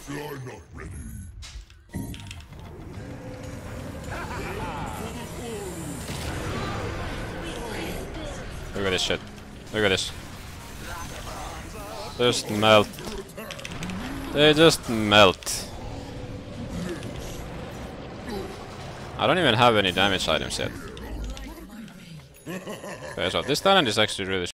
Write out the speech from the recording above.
You're not ready. Look at this shit. Look at this. Just melt. They just melt. I don't even have any damage items yet. Okay, so this talent is actually really